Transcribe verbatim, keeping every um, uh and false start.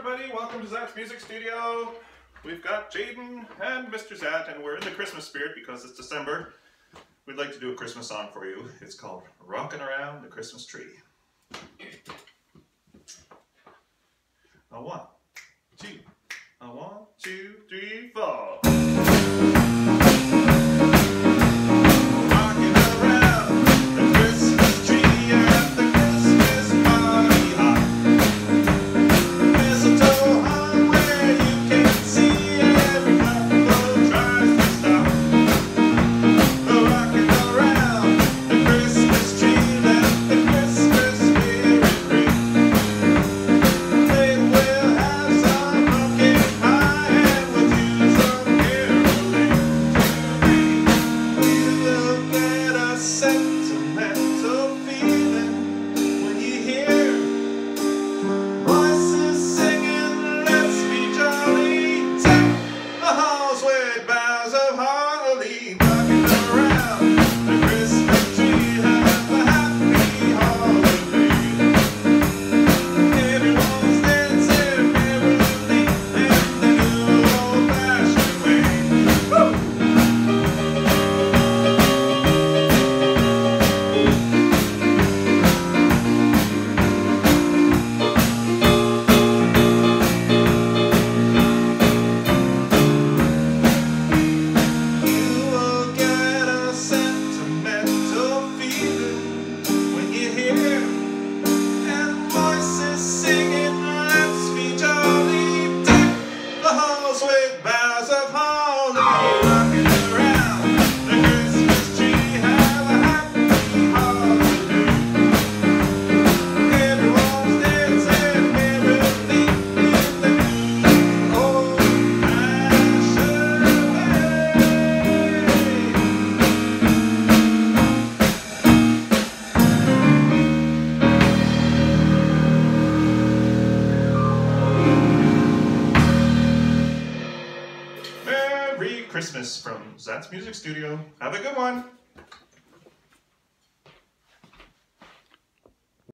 everybody, welcome to Zat's Music Studio. We've got Jayden and Mister Zat, and we're in the Christmas spirit because it's December. We'd like to do a Christmas song for you. It's called Rockin' Around the Christmas Tree. A one, two, a one, two, three, four. Merry Christmas from Zat's Music Studio. Have a good one.